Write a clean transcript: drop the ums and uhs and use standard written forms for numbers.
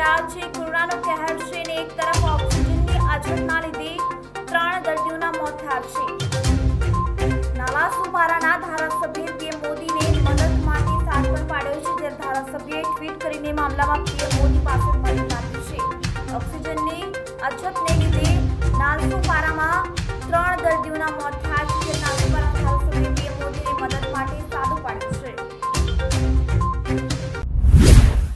થરાદ છે કોરોનાનો કહેર છે અને એક તરફ ઓક્સિજનની અછતના લીધે 3 દર્દીઓના મોત થયા છે। નવા સુપારાના ધારાસભ્ય પીએમ મોદીને મદદ માટે સાથ પણ પાડ્યો છે, જ્યારે ધારાસભ્યએ ટ્વીટ કરીને મામલામાં પીએમ મોદી પાસે મદદ માંગી છે। ઓક્સિજનની અછતને લીધે નાલસુપારામાં 3 દર્દીઓના મોત